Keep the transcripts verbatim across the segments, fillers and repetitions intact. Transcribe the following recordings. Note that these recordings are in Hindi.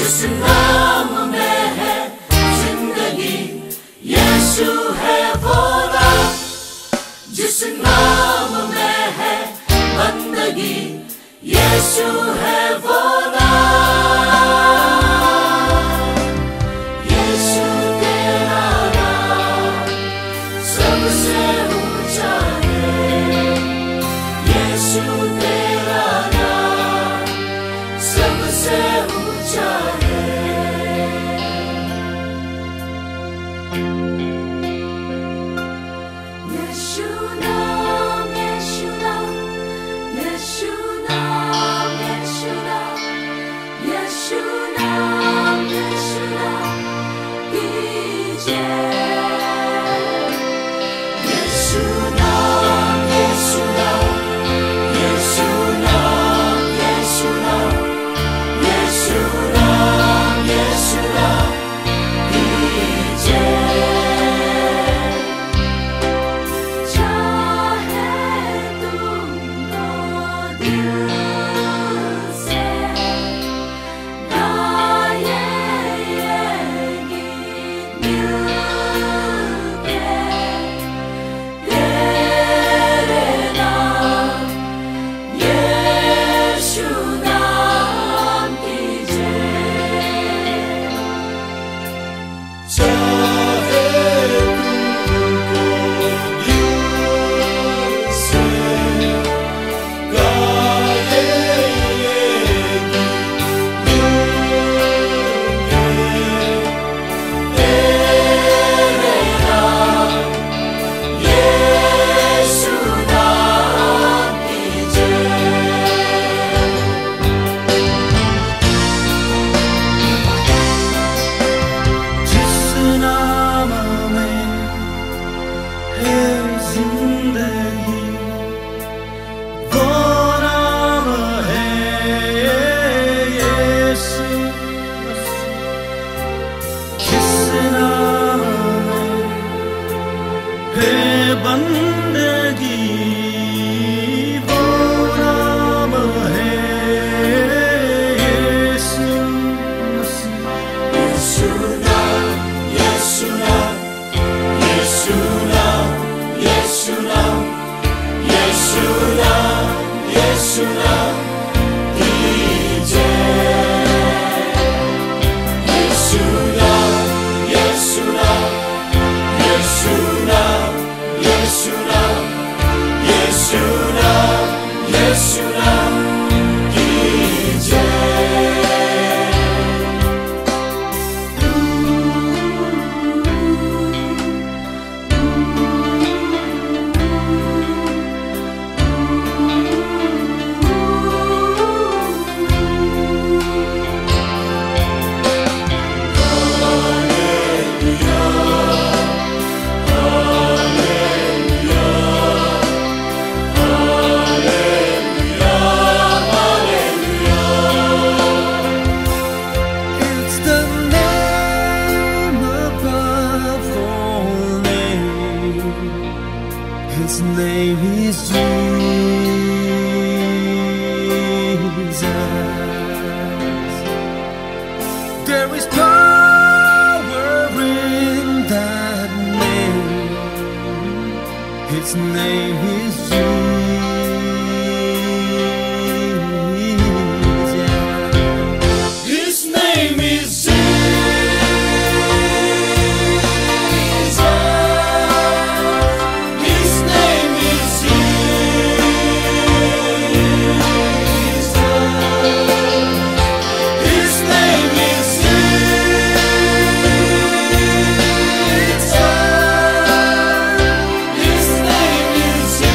जिस नाम में है जिंदगी, यीशु है वो नाम। जिस नाम में है बंदगी, यीशु है वो नाम। यीशु तेरा नाम सबसे ऊंचा है। यीशु तेरा नाम सबसे ऊंचा है। यीशु नाम, यीशु नाम, यीशु नाम, यीशु नाम, यीशु नाम, यीशु नाम की जय। यीशु नाम, यीशु नाम, यीशु नाम, यीशु नाम, यीशु नाम, यीशु नाम की जय। चाहे तुमको दिल से गाए ये गीत मिलके, तेरे नाम यीशु नाम की जय। चाहे तुमको दिल से गाए ये गीत मिलके, तेरे नाम यीशु नाम की जय। जिस नाम में है जिंदगी, वो नाम है यीशु। जिस नाम में है बंदगी, वो नाम है यीशु मसीह। यीशु नाम, यीशु नाम, यीशु नाम, यीशु नाम, यीशु नाम, यीशु नाम की जय। यीशु नाम, यीशु नाम, यीशु नाम, यीशु नाम, यीशु नाम, यीशु नाम की जय। It's the name above all names. His name is Jesus. There is power in that name. His name is Jesus. His name is Jesus. His name is Jesus. His name is Jesus. His name is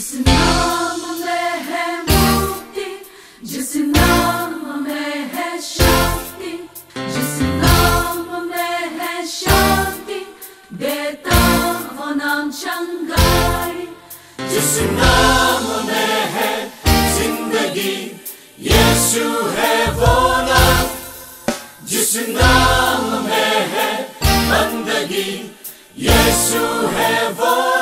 जिस नाम में है मुक्ति, जिस नाम में है शांति, जिस नाम में है शांति, देता वो नाम चंगाई। जिस नाम में है जिंदगी, यीशु है वो नाम। जिस नाम में है बंदगी, यीशु है वो